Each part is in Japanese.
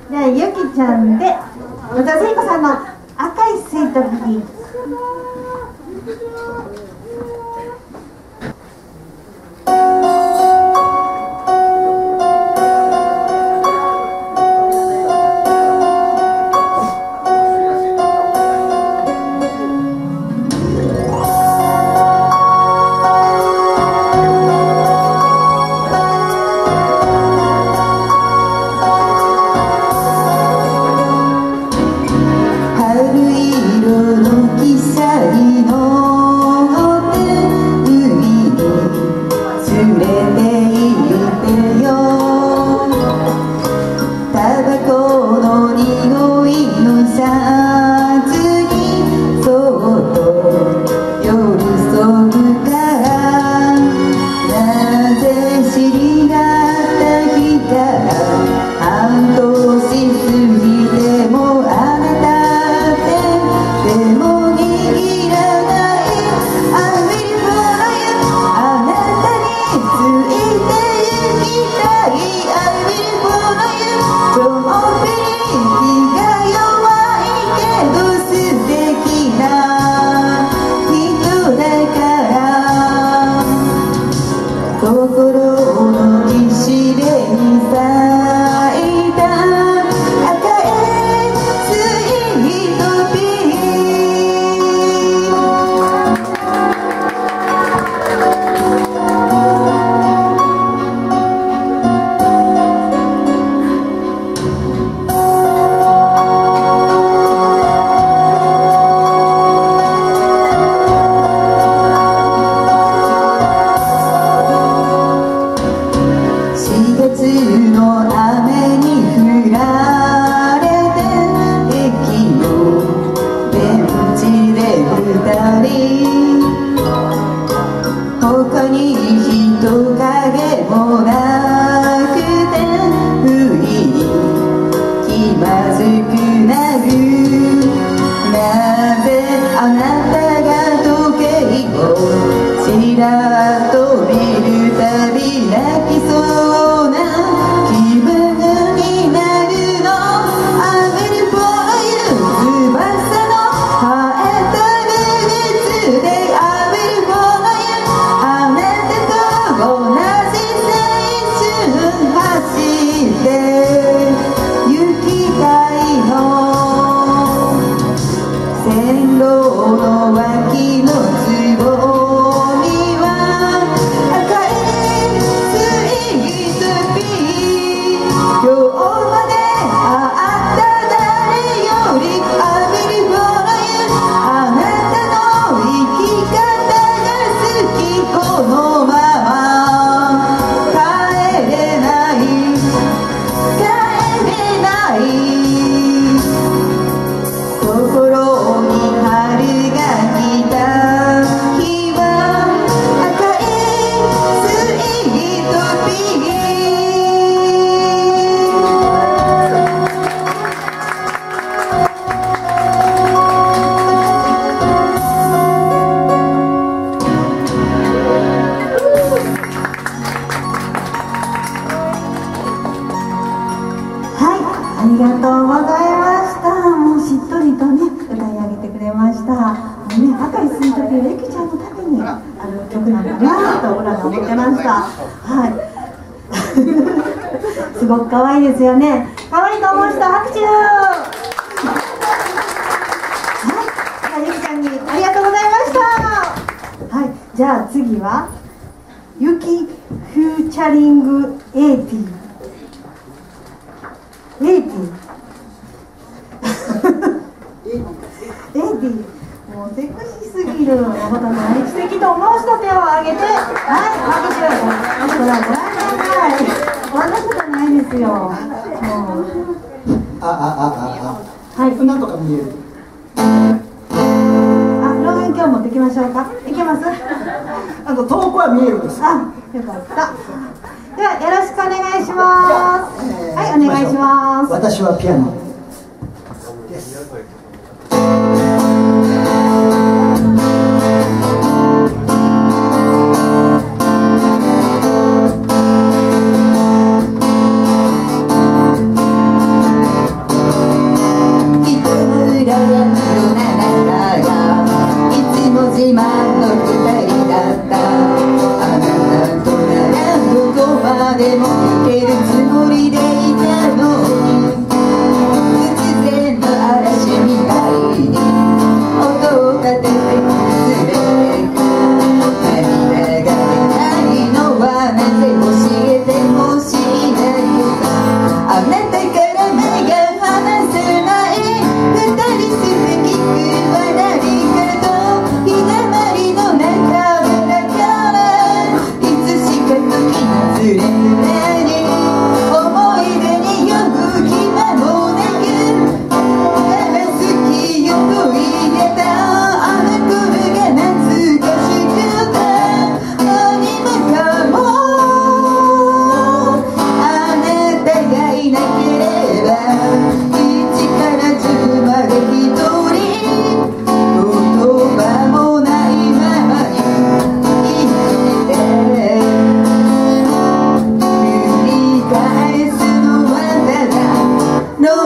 じゃあゆきちゃんで小田聖子さんの赤いスイートピー。すごく可愛いですよね。可愛いと思う人拍手。はい、ゆきちゃんにありがとうございました。はい、じゃあ次はゆきフューチャリングエイティ。エイティ。エイティ。もうセクシーすぎることない。素敵と思う人手を挙げて、はい、拍手。ほらご覧ください。こんなことないですよ。もうはい。 なんとか見える。 老眼鏡持ってきましょうか。いけます？ 遠くは見えるんです。 よかった。ではよろしくお願いします。はい、お願いします。 私はピアノです。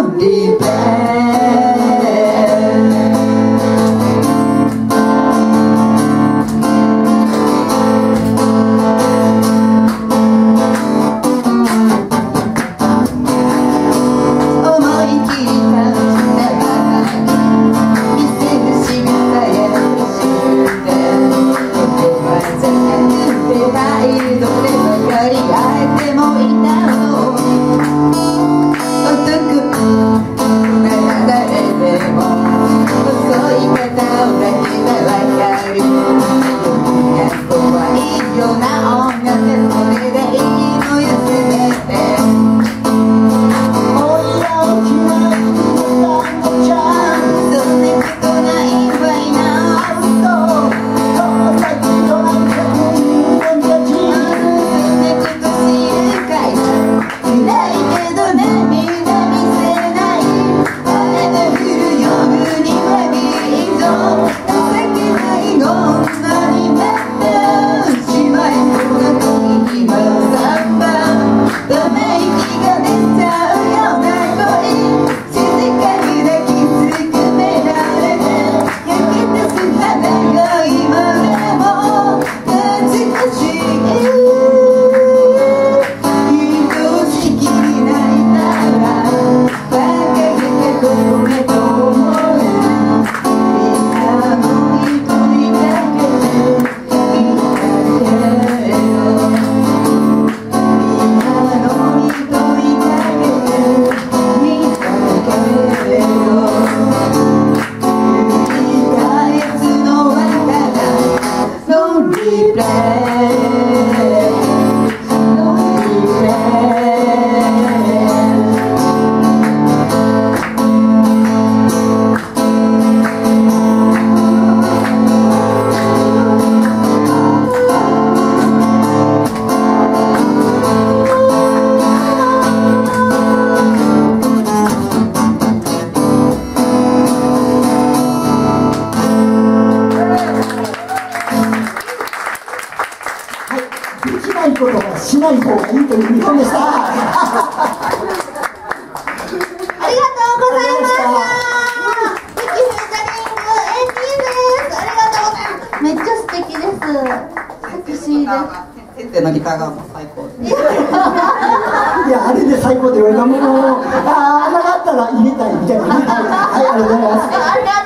しない方がいいという日本でした。 ありがとうございました。ミキフューチャリングエンディングです。ありがとうございます。めっちゃ素敵です。セクシーです。 先生のギターが最高です。 いや、あれで最高で言われたものを、ああ、なかったら入れたいみたいな。はい、ありがとうございます。